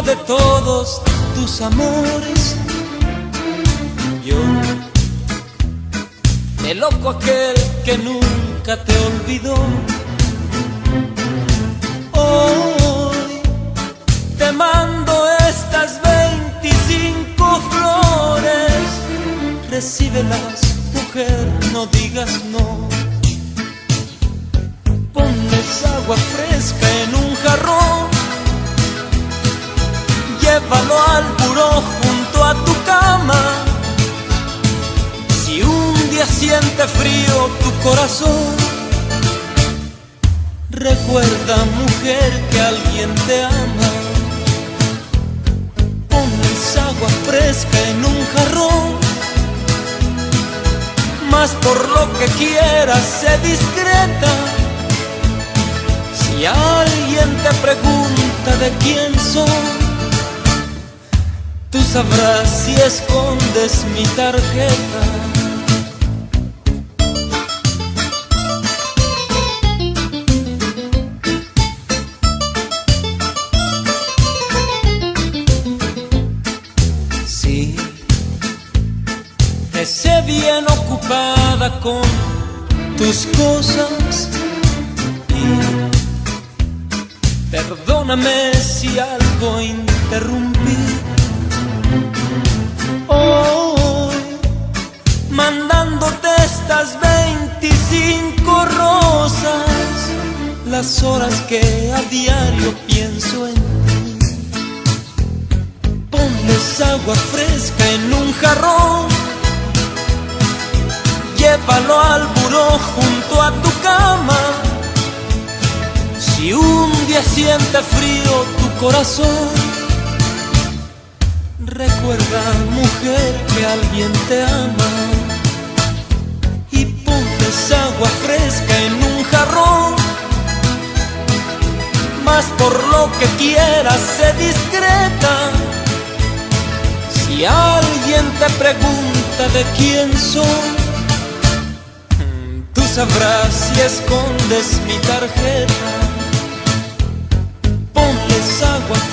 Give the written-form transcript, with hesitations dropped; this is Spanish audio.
de todos tus amores. Yo, el loco aquel que nunca te olvidó, hoy te mando estas 25 flores. Recíbelas, mujer, no digas no. Ponles agua fresca en un jarrón, llévalo al buró junto a tu cama. Si un día siente frío tu corazón, recuerda, mujer, que alguien te ama. Ponles agua fresca en un jarrón, mas por lo que quieras, sé discreta. Si alguien te pregunta de quién soy, tú sabrás si escondes mi tarjeta. Sí, te sé bien ocupada con tus cosas, y perdóname si algo interrumpí. Hoy, mandándote estas 25 rosas, las horas que a diario pienso en ti. Ponles agua fresca en un jarrón, llévalo al buró junto a tu cama. Si un día siente frío tu corazón, recuerda, mujer, que alguien te ama. Y ponles agua fresca en un jarrón, mas por lo que quieras, sé discreta. Si alguien te pregunta de quién soy, tú sabrás si escondes mi tarjeta. Ponles agua